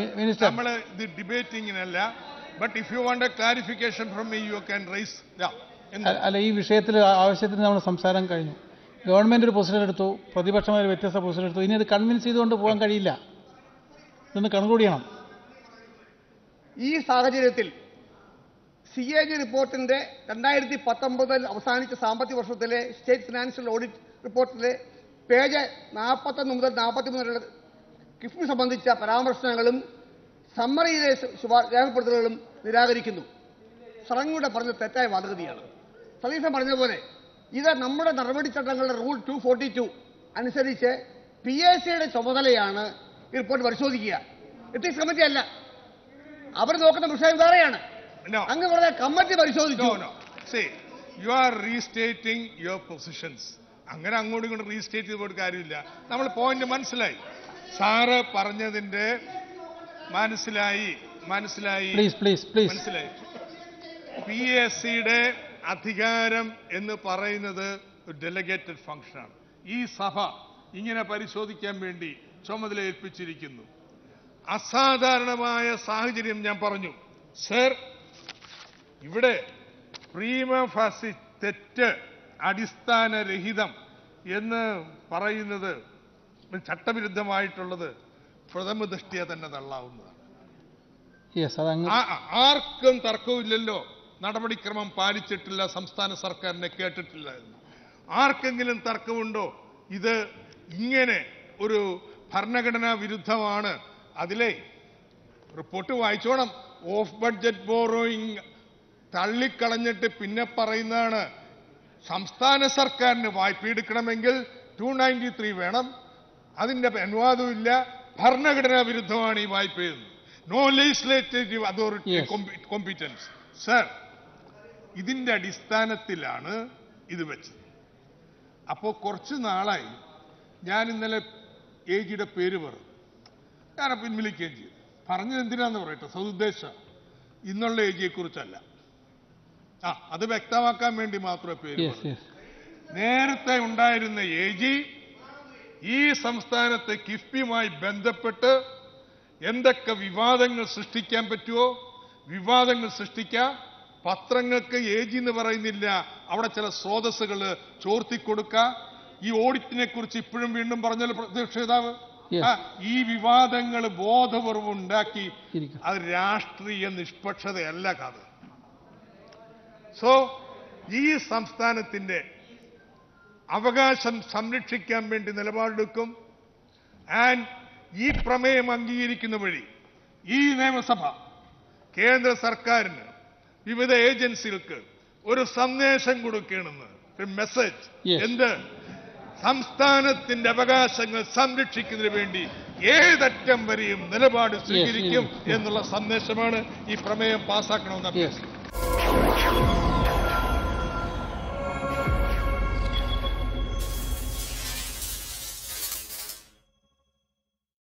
നമ്മൾ ഇത് ഡിബേറ്റിങ്ങിനല്ല. But if you want a clarification from me you can raise. അല്ല, ഈ വിഷയത്തിൽ ആവശ്യത്തിന് നമ്മൾ സംസാരം കഴിഞ്ഞു. ഗവൺമെന്റ് ഒരു പൊസിഷൻ എടുത്തു, പ്രതിപക്ഷം ഒരു വ്യത്യസ്ത പൊസിഷൻ എടുത്തു. ഇനി അത് കൺവിൻസ് ചെയ്തുകൊണ്ട് പോകാൻ കഴിയില്ല. ഇതൊന്ന് കൺക്ലൂഡ് ചെയ്യണം. ഈ സാഹചര്യത്തിൽ CAG റിപ്പോർട്ടിന്റെ 2019 അവസാനിച്ച സാമ്പത്തിക വർഷത്തിലെ സ്റ്റേറ്റ് ഫിനാൻഷ്യൽ ഓഡിറ്റ് റിപ്പോർട്ടിലെ പേജ് 41 മുതൽ 43 വരെയുള്ള കിഫ്ബി സംബന്ധിച്ച പരാമർശങ്ങളും സമ്മറിയിലെ രേഖപ്പെടുത്തലുകളും നിരാകരിക്കുന്നു. സറങ്ങയുടെ പറഞ്ഞ തെറ്റായ വാദഗതിയാണ്. സതീശൻ പറഞ്ഞതുപോലെ ഇത് നമ്മുടെ നടപടിച്ചട്ടങ്ങളുടെ റൂൾ 242 അനുസരിച്ച് PACയുടെ ചുമതലയാണ് ഈ റിപ്പോർട്ട് പരിശോധിക്കുക. എത്തിക്സ് കമ്മിറ്റി അല്ല. അവർ നോക്കുന്ന വിഷയം വേറെയാണ്. അങ്ങ് പറഞ്ഞ കമ്മിറ്റി പരിശോധിച്ചു. You are restating your positions. അങ്ങനെ അങ്ങോട്ടും ഇങ്ങോട്ടും റീസ്റ്റേറ്റ് ചെയ്ത് പോയിട്ട് കാര്യമില്ല. നമ്മൾ പോയിന്റ് മനസ്സിലായി, സാറ് പറഞ്ഞതിന്റെ മനസ്സിലായി. PACയുടെ അധികാരം എന്ന് പറയുന്നത് ഒരു ഡെലഗേറ്റഡ് ഫംഗ്ഷനാണ്. ഈ സഭ ഇങ്ങനെ പരിശോധിക്കാൻ വേണ്ടി ചുമതല ഏൽപ്പിച്ചിരിക്കുന്നു. അസാധാരണമായ സാഹചര്യം ഞാൻ പറഞ്ഞു. സർ, ഇവിടെ പ്രീമ ഫാസി തെറ്റ് അടിസ്ഥാനരഹിതം എന്ന് പറയുന്നത് ചട്ടവിരുദ്ധമായിട്ടുള്ളത് പ്രഥമ ദൃഷ്ടിയ തന്നെ തള്ളാവുന്നതാണ്. ആർക്കും തർക്കമില്ലല്ലോ. നടപടിക്രമം പാലിച്ചിട്ടില്ല, സംസ്ഥാന സർക്കാരിനെ കേട്ടിട്ടില്ല എന്ന്. ആർക്കെങ്കിലും തർക്കമുണ്ടോ? ഇത് ഇങ്ങനെ ഒരു ഭരണഘടനാ വിരുദ്ധമാണ്. അതിലെ റിപ്പോർട്ട് വായിച്ചോണം. ഓഫ് ബഡ്ജറ്റ് ബോറോയിങ് തള്ളിക്കളഞ്ഞിട്ട് പിന്നെ പറയുന്നതാണ് സംസ്ഥാന സർക്കാരിന് വായ്പ എടുക്കണമെങ്കിൽ 293 വേണം. അതിന്റെ അനുവാദവും ഇല്ല. ഭരണഘടനാ വിരുദ്ധമാണ് ഈ വായ്പയെന്ന്. No legislative authority competence. Sir, ഇതിന്റെ അടിസ്ഥാനത്തിലാണ് ഇത് വെച്ചത്. അപ്പോൾ കുറച്ച് നാളായി ഞാൻ ഇന്നലെ AGയുടെ പേര് പറഞ്ഞു. ഞാൻ പിൻവലിക്കുകയും ചെയ്തു. പറഞ്ഞത് എന്തിനാന്ന് പറയട്ടെ, സതുദ്ദേശ ഇന്നുള്ള AGയെ കുറിച്ചല്ല. അത് വ്യക്തമാക്കാൻ വേണ്ടി മാത്രമേ പേര് പറഞ്ഞു. നേരത്തെ ഉണ്ടായിരുന്ന AG ഈ സംസ്ഥാനത്തെ കിഫ്ബിയുമായി ബന്ധപ്പെട്ട് എന്തൊക്കെ വിവാദങ്ങൾ സൃഷ്ടിക്കാൻ പറ്റുമോ വിവാദങ്ങൾ സൃഷ്ടിക്കാം. പത്രങ്ങൾക്ക് AG എന്ന് പറയുന്നില്ല, അവിടെ ചില സ്രോതസ്സുകൾ ചോർത്തിക്കൊടുക്കുക. ഈ ഓഡിറ്റിനെ കുറിച്ച് ഇപ്പോഴും വീണ്ടും പറഞ്ഞല്ലോ പ്രതിപക്ഷ നേതാവ്, ഈ വിവാദങ്ങൾ ബോധപൂർവ്വം അത് രാഷ്ട്രീയ നിഷ്പക്ഷതയല്ല കഥ. സോ ഈ സംസ്ഥാനത്തിന്റെ അവകാശം സംരക്ഷിക്കാൻ വേണ്ടി നിലപാടെടുക്കും. ആൻഡ് ഈ പ്രമേയം അംഗീകരിക്കുന്ന വഴി ഈ നിയമസഭ കേന്ദ്ര സർക്കാരിന് വിവിധ ഏജൻസികൾക്ക് ഒരു സന്ദേശം കൊടുക്കണമെന്ന്, ഒരു മെസ്സേജ്. എന്ത്? സംസ്ഥാനത്തിന്റെ അവകാശങ്ങൾ സംരക്ഷിക്കുന്നതിന് വേണ്ടി ഏതറ്റം വരെയും നിലപാട് സ്വീകരിക്കും എന്നുള്ള സന്ദേശമാണ് ഈ പ്രമേയം പാസ്സാക്കണമെന്ന് അഭ്യർത്ഥിക്കുന്നത്.